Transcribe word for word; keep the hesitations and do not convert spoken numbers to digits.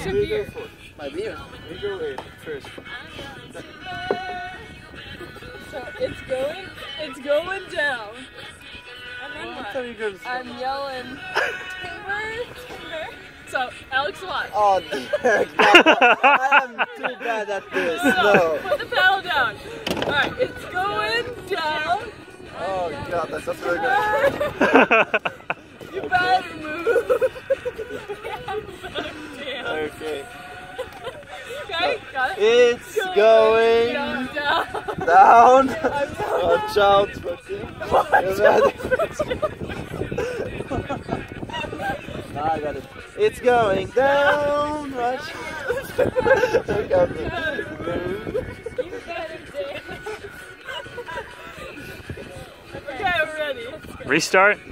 a we beer. go for? My beer. We go in first. So it's going, it's going down. And then What what? are you going to I'm yelling, timber, timber. So Alex what? Oh dear God. I am too bad at this. So No. put the paddle down. All right, it's going down. Oh God, that's just very good. You better move. Damn. Okay. Okay, got it. It's going down. down. down. I'm down. Watch out for him. I got it. It's going down. Watch. Look at me. You better dance. Okay, we're ready. Restart.